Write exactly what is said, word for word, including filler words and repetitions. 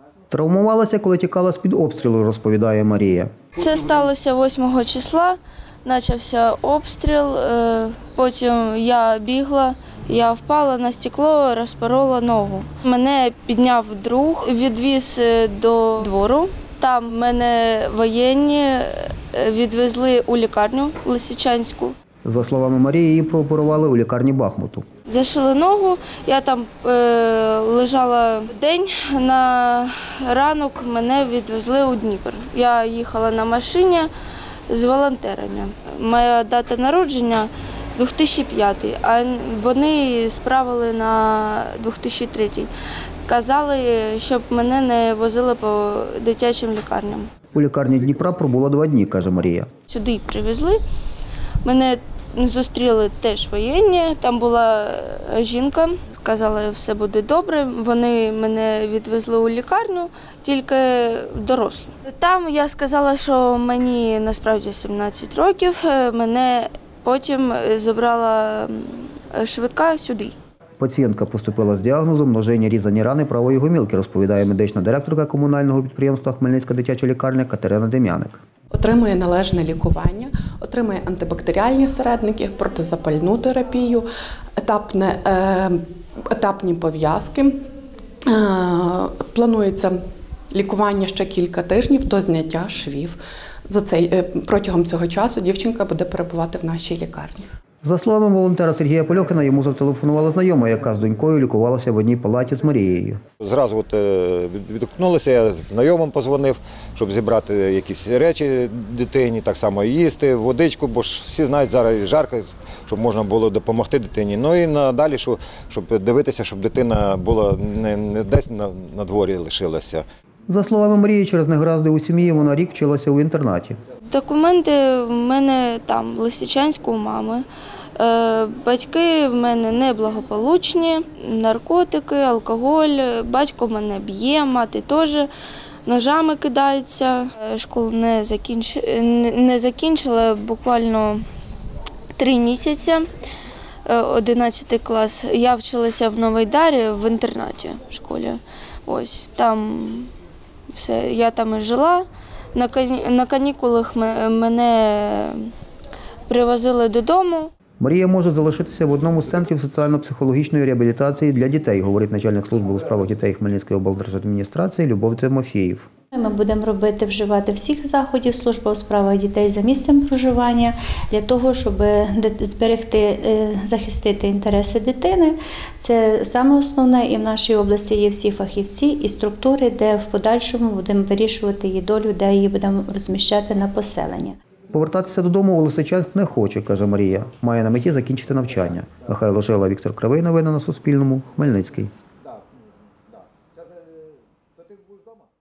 Травмувалася, коли тікала з-під обстрілу, розповідає Марія. Це сталося восьмого числа, почався обстріл, потім я бігла, я впала на стекло, розпорола ногу. Мене підняв друг, відвіз до двору. Там мене воєнні відвезли у лікарню Лисичанську. За словами Марії, її прооперували у лікарні Бахмуту. Зашили ногу, я там е, лежала день, на ранок мене відвезли у Дніпро. Я їхала на машині з волонтерами. Моя дата народження – дві тисячі п'ятий, а вони справили на дві тисячі третій. Казали, щоб мене не возили по дитячим лікарням. У лікарні Дніпра пробула два дні, каже Марія. Сюди привезли, мене зустріли теж воєнні, там була жінка, сказали, все буде добре. Вони мене відвезли у лікарню, тільки дорослу. Там я сказала, що мені насправді сімнадцять років, мене потім забрала швидка сюди. Пацієнтка поступила з діагнозом множинні різані рани правої гомілки, розповідає медична директорка комунального підприємства «Хмельницька дитяча лікарня» Катерина Дем'яник. Отримує належне лікування, отримує антибактеріальні середники, протизапальну терапію, етапне, е, етапні пов'язки. Е, планується лікування ще кілька тижнів до зняття швів. За цей, е, протягом цього часу дівчинка буде перебувати в нашій лікарні. За словами волонтера Сергія Польохина, йому зателефонувала знайома, яка з донькою лікувалася в одній палаті з Марією. Зразу от відгукнулися, я знайомим позвонив, щоб зібрати якісь речі дитині, так само їсти, водичку, бо ж всі знають, зараз жарко, щоб можна було допомогти дитині. Ну і надалі, щоб дивитися, щоб дитина була не, не десь на, на дворі лишилася. За словами Марії, через негаразди у сім'ї вона рік вчилася у інтернаті. Документи в мене там, в Лисичанську, у мами. Батьки в мене неблагополучні, наркотики, алкоголь. Батько мене б'є, мати теж ножами кидається. Школу не, закінч... не закінчила буквально три місяці, одинадцятий клас. Я вчилася в Новойдарі в інтернаті в школі. Ось там все, я там і жила. На канікулах мене привозили додому. Марія може залишитися в одному з центрів соціально-психологічної реабілітації для дітей, говорить начальник служби у справах дітей Хмельницької облдержадміністрації Любов Тимофєєв. Ми будемо робити, вживати всіх заходів служби у справах дітей за місцем проживання для того, щоб зберегти, захистити інтереси дитини. Це саме основне, і в нашій області є всі фахівці і структури, де в подальшому будемо вирішувати її долю, де її будемо розміщати на поселення. Повертатися додому у Лисичанськ не хоче, каже Марія. Має на меті закінчити навчання. Михайло Жила, Віктор Кривий. Новини на Суспільному. Хмельницький.